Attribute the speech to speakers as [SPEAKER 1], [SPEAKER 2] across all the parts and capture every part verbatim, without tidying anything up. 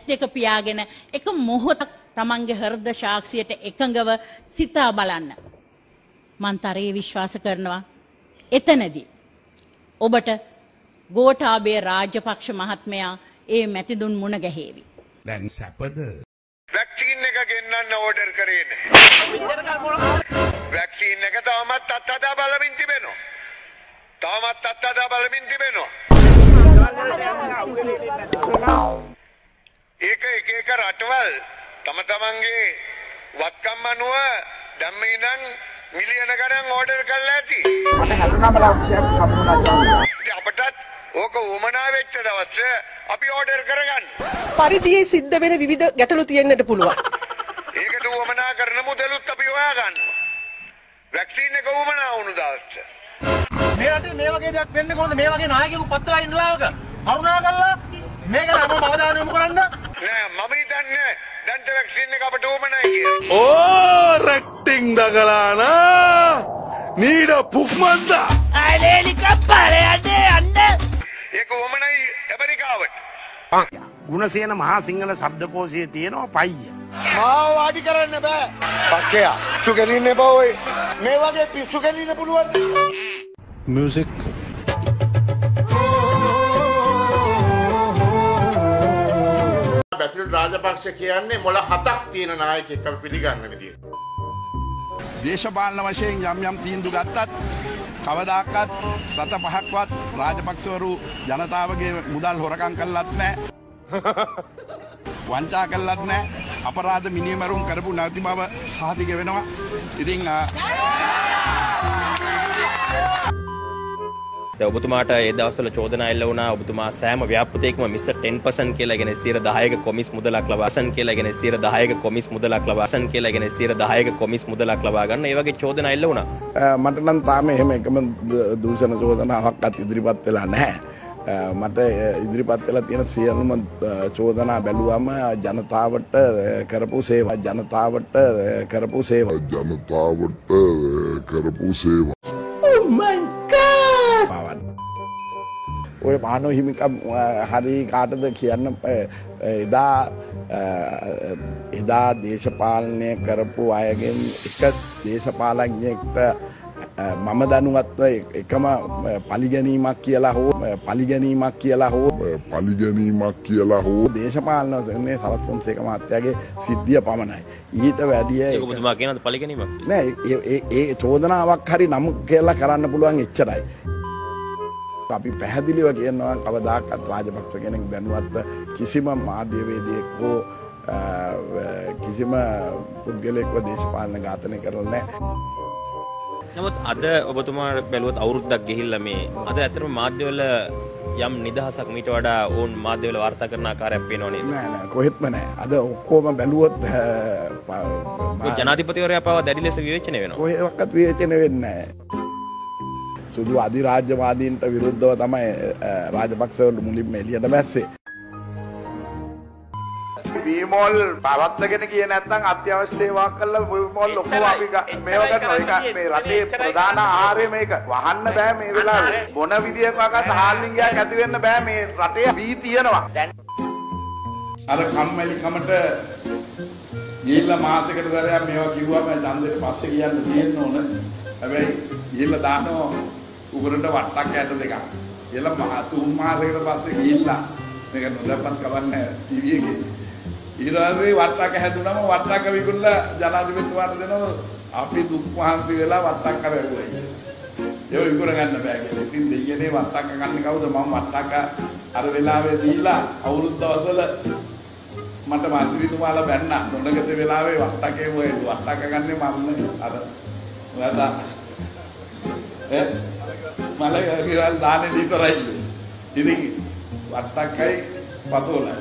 [SPEAKER 1] දෙක පියාගෙන එක මොහොතක් තමන්ගේ හෘද සාක්ෂියට එකඟව සිතා බලන්න. මන් තරයේ විශ්වාස කරනවා එතනදී ඔබට ගෝඨාභය රාජපක්ෂ මහත්මයා ඒ මැතිදුන් මුණ ගැහේවි.
[SPEAKER 2] දැන් සැපද
[SPEAKER 3] වැක්සින් එක ගෙන්නන්න ඕඩර් කරේ නැහැ. වැක්සින් එක තාමත් අත්හදා බලමින් තිබෙනවා. තාමත් අත්හදා බලමින් තිබෙනවා. ඒක එක එක රටවල් තම තමන්ගේ වත්කම් අනුව දැම්ම ඉඳන් මිලියන ගණන් ඕඩර් කරලා ඇති.
[SPEAKER 4] මට හැදුනම ලක්ෂයක් සම්පූර්ණ
[SPEAKER 3] අපටත් ඕක උමනා වෙච්ච දවස් අපි ඕඩර් කරගන්න.
[SPEAKER 5] පරිදියේ සිද්ධ වෙන විවිධ ගැටලු තියෙන්නට පුළුවන්.
[SPEAKER 3] ඒකට උමනා කරන මුදලුත් අපි හොයා ගන්නවා. වැක්සින් එක උමනා වුණු දවස්ට.
[SPEAKER 4] මේ රටේ මේ වගේ දෙයක් වෙන්නේ කොහොමද? මේ වගේ නායකයෙකු පත්ලා ඉන්නලාවක කරුණා කරලා මේක නම් අවධානය යොමු කරන්න.
[SPEAKER 3] නෑ මම හිතන්නේ දැන්ට වැක්සින් එක අපට උමනයි කියලා.
[SPEAKER 2] ඕ රෙක්ටිං දකලානා නීඩ පුක්මන්දා
[SPEAKER 5] අලේලි කප්පාරේ යන්නේ යන්නේ.
[SPEAKER 3] ඒක උමනයි ඇමරිකාවට.
[SPEAKER 4] ගුණසේන මහා සිංහල ශබ්දකෝෂයේ තියෙනවා පයිය.
[SPEAKER 3] මාව වාඩි කරන්න බෑ. පක්කයා පිස්සු කෙලින්න එපා ඔය. මේ වගේ පිස්සු කෙලින්න පුළුවන්.
[SPEAKER 2] මියුසික්
[SPEAKER 3] බැසිල් රාජපක්ෂ කියන්නේ මොළ හතක් තියෙන නායකයෙක් අපි පිළිගන්න විදියට.
[SPEAKER 2] දේශපාලන වශයෙන් යම් යම් තීන්දුව ගත්තත් කවදාකවත් සත පහක්වත් රාජපක්ෂවරු ජනතාවගේ මුදල් හොරකම් කළත් නැහැ. වංචා කළත් නැහැ. අපරාධ මිනිමරුම් කරපු නැති බව සාතික වෙනවා. ඉතින්
[SPEAKER 6] ඔබතුමාට ඒ දවස්වල චෝදනා එල්ල වුණා ඔබතුමා සෑම ව්‍යාපෘතයකම මිස්ටර් ටෙන් පර්සන්ට් කියලාගෙන සියයට දහයක කොමිස් මුදලක් ලබා සන් කියලාගෙන සියයට දහයක කොමිස් මුදලක් ලබා සන් කියලාගෙන සියයට දහයක කොමිස් මුදලක් ලබා ගන්න ඒ වගේ චෝදනා එල්ල වුණා.
[SPEAKER 2] මට නම් තාම එහෙම එකම දූෂණ චෝදනාවක්වත් ඉදිරිපත් වෙලා නැහැ. මට ඉදිරිපත් වෙලා තියෙන සියලුම චෝදනා බැලුවම ජනතාවට කරපු සේවා ජනතාවට කරපු සේවා
[SPEAKER 7] ජනතාවට කරපු සේවා.
[SPEAKER 5] Oh my god!
[SPEAKER 2] ඔය මානව හිමිකම් හරි කාටද කියන්න එදා එදා දේශපාලනය කරපු අයගෙන් එක දේශපාලඥයෙක්ට මම දැනුවත්ව එකම පලිගැනීමක් කියලා හෝ පලිගැනීමක් කියලා හෝ
[SPEAKER 7] පලිගැනීමක් කියලා හෝ
[SPEAKER 2] දේශපාලන වශයෙන් සරත් ෆොන්සේක මහත්තයාගේ සිද්ධිය පමණයි. ඊට වැඩිය
[SPEAKER 6] ඒක ඔබතුමා කියනද පලිගැනීමක්?
[SPEAKER 2] නෑ ඒ ඒ චෝදනාවක් හරි නම් කියලා කරන්න පුළුවන් එච්චරයි. අපි පැහැදිලිව කියනවා කවදාකවත් රාජපක්ෂ කෙනෙක් දැනුවත්ව කිසිම මාධ්‍යවේදියෙක් හෝ කිසිම පුද්ගලයෙක්ව දේශපාලන ඝාතනය කරලා නැහැ.
[SPEAKER 6] නමුත් අද ඔබතුමා බැලුවොත් අවුරුද්දක් ගිහිල්ලා මේ අද ඇත්තටම මාධ්‍යවල යම් නිදහසක් මීට වඩා ඕන් මාධ්‍යවල වාර්තා කරන ආකාරයක් පේනව නේද?
[SPEAKER 2] නෑ නෑ කොහෙත්ම නෑ. අද ඔක්කොම බැලුවොත්
[SPEAKER 6] ජනාධිපතිවරයා පවා දැඩි ලෙස විවේචනය වෙනවා.
[SPEAKER 2] කොහෙවත් විවේචනය වෙන්නේ නෑ. සුදු අධිරාජ්‍යවාදීන්ට විරුද්ධව තමයි රාජපක්ෂවරු මුලින්ම එළියට බැස්සේ.
[SPEAKER 3] වීමෝල් පවත්වාගෙන ගියේ නැත්නම් අත්‍යවශ්‍ය සේවාවක් කළා වීමෝල් ඔක්කොම අපි මේව කරනවා. ඒක මේ රටේ ප්‍රධාන ආහාරය මේක. වහන්න බෑ මේ වෙලාවේ. මොන විදියකවත් හාල්ලින්ගයක් ඇති වෙන්න බෑ මේ රටේ වී තියෙනවා.
[SPEAKER 2] අර කම්මැලි කමට ගිහිල්ලා මාසෙකට සැරයක් මේවා කිව්වම ඡන්දෙට පස්සේ කියන්න තියෙන්න ඕන. හැබැයි ගිහිල්ලා දානවා උගරට වට්ටක් ඇට දෙකක්. කියලා තුන් මාසෙකට පස්සේ ගිහිල්ලා මේක නොදැම්මත් කවන්නේ ටීවී එකේ. ඊළඟේ වට්ටක් හැදුනම වට්ටක් විකුණලා ජනාධිපතිතුමාට දෙනවා අපි දුක් වහන්සි වෙලා වට්ටක් කරවුවා කියලා. ඒක විකුණ ගන්න බෑ කියලා. ඉතින් දෙයියනේ වට්ටක් ගන්න කවුද මම වට්ටක් අර වෙලාවේ දීලා අවුරුදු දවසල මට මන්ත්‍රීතුමාලා බැන්නා. නොනගත වෙලාවේ වට්ටකේ ඔය වට්ටක් ගන්නේ මම අර ඔයාලා ඈ මල කියලා දාන්නේ දීතරයිලු. ඉතින් වට්ටක්යි පතෝලයි.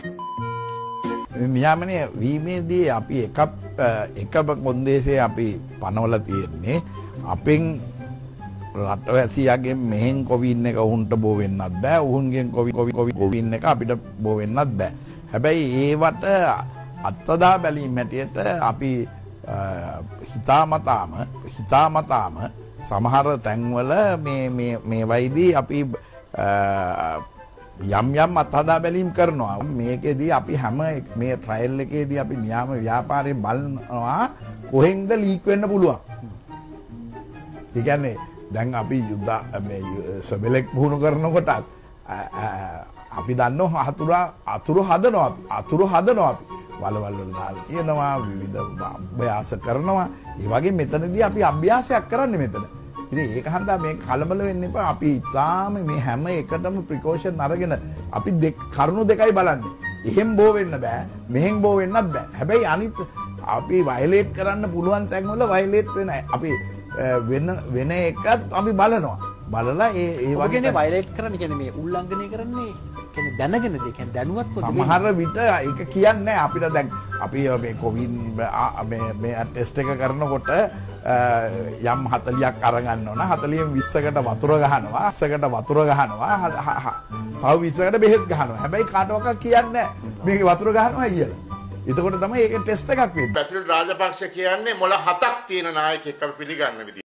[SPEAKER 2] නියාමනය වීමේදී අපි එක එකම කොන්දේසේ අපි පනවල තියෙන්නේ අපෙන් රටවැසියාගෙන් මෙහෙන් කොවින් එක ඔවුන්ට බෝ වෙන්නත් බෑ ඔවුන්ගෙන් කොවි කොවි කොවි කොවින් එක අපිට බෝ වෙන්නත් බෑ. හැබැයි ඒවට අත්දා බැලීම හැටියට අපි හිතාමතාම හිතාමතාම සමහර තැන්වල මේ මේ මේ වයිදී අපි යම් යම් අත්හදා බැලීම් කරනවා. මේකෙදී අපි හැම මේ ට්‍රයල් එකේදී අපි නියාම ව්‍යාපාරේ බලනවා කොහෙන්ද ලීක් වෙන්න පුළුවන්. ඒ කියන්නේ දැන් අපි යුද්ධ මේ සබෙලෙක් පුහුණු කරනකොටත් අපි දන්නවා අතුරු අතුරු හදනවා අපි. අතුරු හදනවා අපි. වලවල් වල දාලා තියෙනවා විවිධ අභ්‍යාස කරනවා. ඒ වගේ මෙතනදී අපි අභ්‍යාසයක් කරන්නේ මෙතන. ඉතින් ඒක හන්දා මේ කලබල වෙන්න එපා. අපි ඉතාලම මේ හැම එකටම ප්‍රිකෝෂන් අරගෙන අපි දෙක කරුණු දෙකයි බලන්නේ. එහෙම් බෝ වෙන්න බෑ. මෙහෙන් බෝ වෙන්නත් බෑ. හැබැයි අනිත් අපි වයලේට් කරන්න පුළුවන් තැන් වල වයලේට් වෙන අපි වෙන වෙන එකත් අපි බලනවා. බලලා ඒ ඒ
[SPEAKER 8] වගේ වයලේට් කරන්න කියන්නේ මේ උල්ලංඝනය කරන්නේ කියන්නේ දැනගෙනද කියන්නේ දැනුවත්වද
[SPEAKER 2] සමහර විට ඒක කියන්නේ අපිට දැන් අපි මේ කොවිඩ් මේ මේ ටෙස්ට් එක කරනකොට යම් හතලියක් අරගන්න ඕන හතලියෙන් විස්සකට වතුර ගහනවා විස්සකට වතුර ගහනවා තව විස්සකට බෙහෙත් ගහනවා හැබැයි කාටවත් කියන්නේ නැහැ මේක වතුර ගහනවා කියලා. එතකොට තමයි ඒක ටෙස්ට් එකක් වෙන්නේ.
[SPEAKER 9] ප්‍රෙසිඩන්ට් රාජපක්ෂ කියන්නේ මොළ හතක් තියෙන නායකයෙක් අපි පිළිගන්න විදිහ.